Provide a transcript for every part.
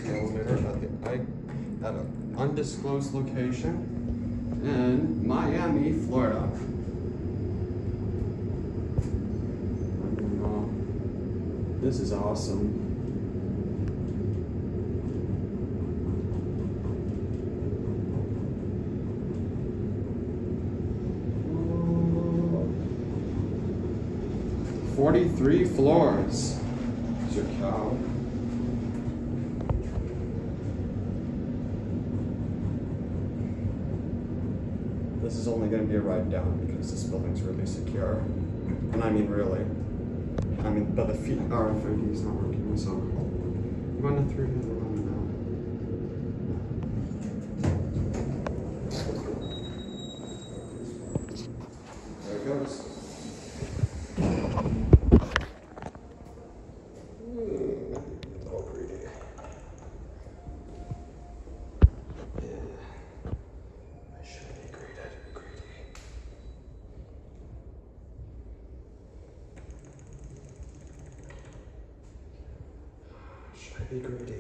the elevator at an undisclosed location in Miami, Florida. This is awesome. Oh, 43 floors. There's your cow. This is only going to be a ride down because this building's really secure. And I mean really. I mean, but the feet are FID's not working, so I'm going to 300 on now. There it goes. Oh, greedy. Yeah. I should be greedy. Should I be greedy?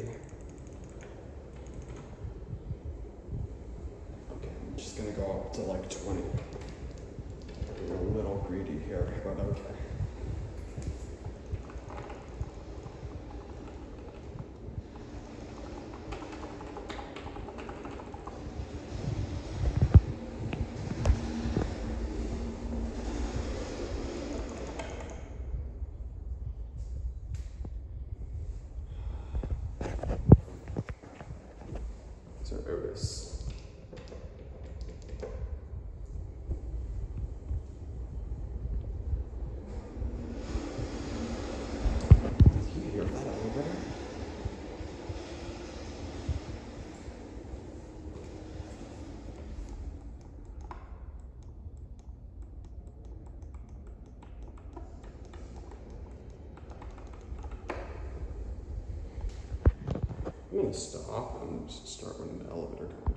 Okay, I'm just gonna go up to like 20. I'm a little greedy here, but okay. So Otis. Did you hear that elevator? I'm gonna stop and just start when the elevator comes.